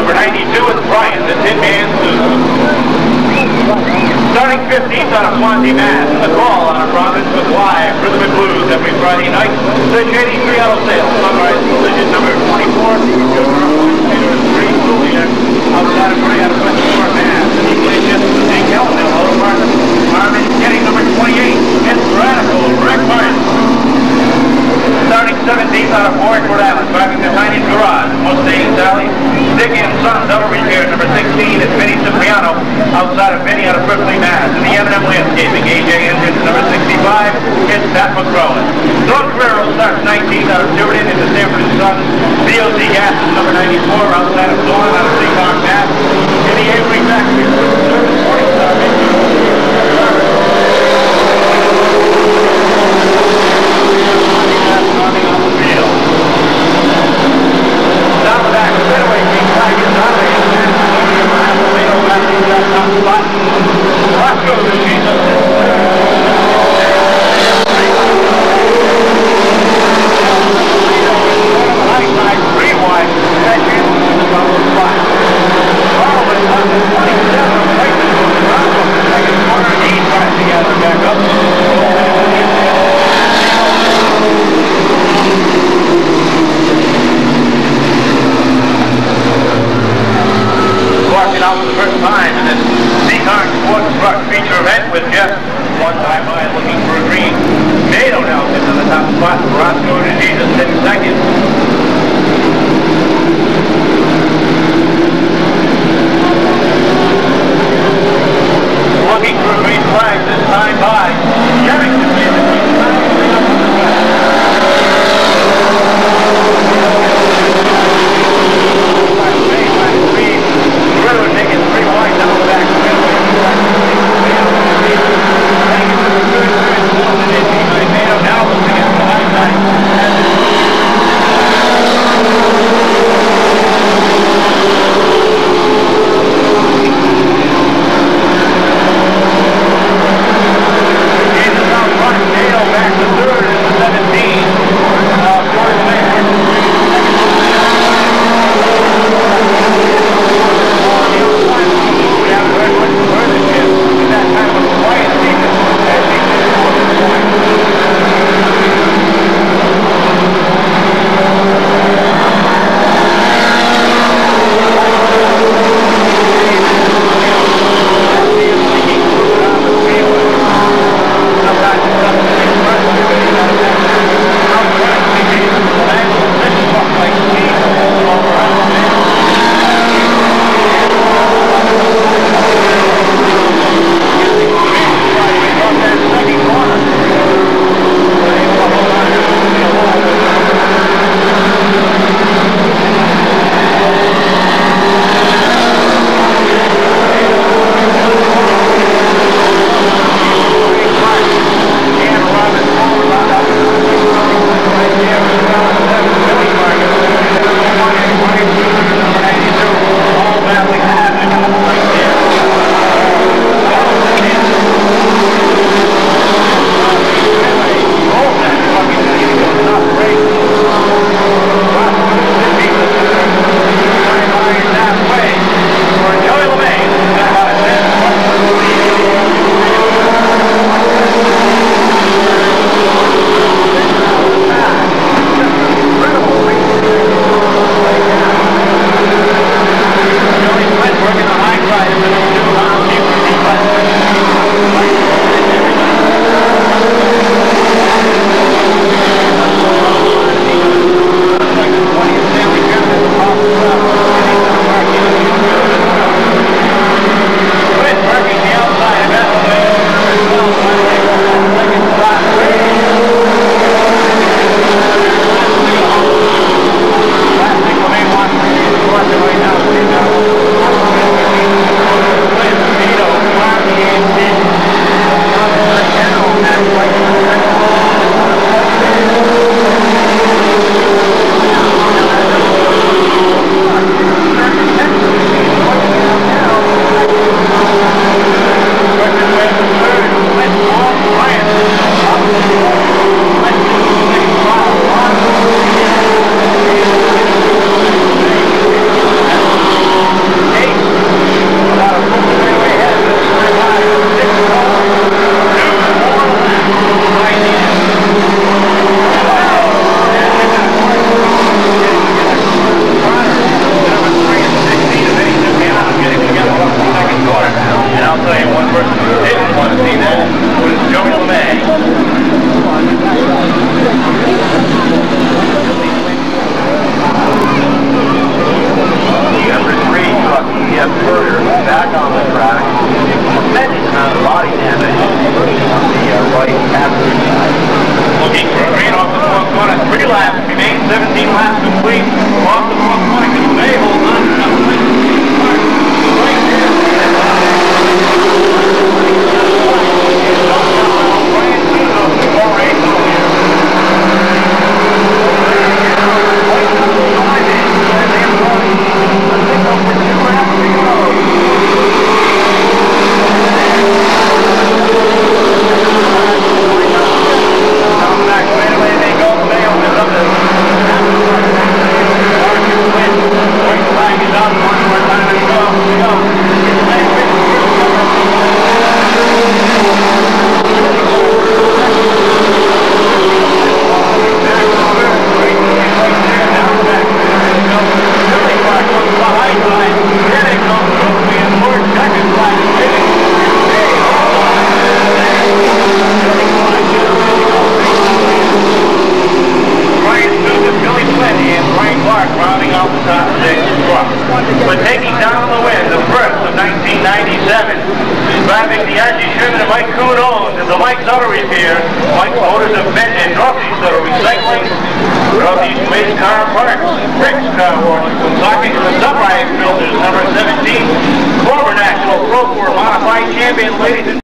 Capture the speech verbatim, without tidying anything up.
Number ninety-two is Brian, the Tin Man Susan. Starting fifteenth out of Swansea, Mass. In the call on a Province with Live Rhythm and Blues every Friday night. The eighty-three Auto Sales. Sunrise Collision number twenty-four. Outside of Bray out of Westport, Mass. And he plays just the St. Kelvin. Hello, Martin. Marvin getting number twenty-eight. It's Radical, Rick Martin. Starting seventeenth out of Warwick, Rhode Island, driving the Tiny's Garage, Mustang Sally, Dick and Sons Auto Repair, number sixteen is Vinny Cipriano, outside of Vinny out of Berkeley, Mass. And the M and M Landscaping, A J Engines, number sixty-five, it's Pat McCrowan. Don Guerrero starts nineteenth out of Sheridan into Sanford and Sons, B O C Gas is number ninety-four, outside of Dawn out of Seahawk, Mass. In the Avery Factory, service morning star, But taking down the wind, the first of nineteen ninety-seven. Driving the R G Sherman and Mike Kuhn owns is the Mike's Auto Repair, Mike's Motors of Benton and Northeast Auto Recycling, Northeast Waste Car Parts, Rick's Car Wash, Woonsocket, and the Sunrise Filters, number seventeen, former National Pro Tour Modified Champion, ladies and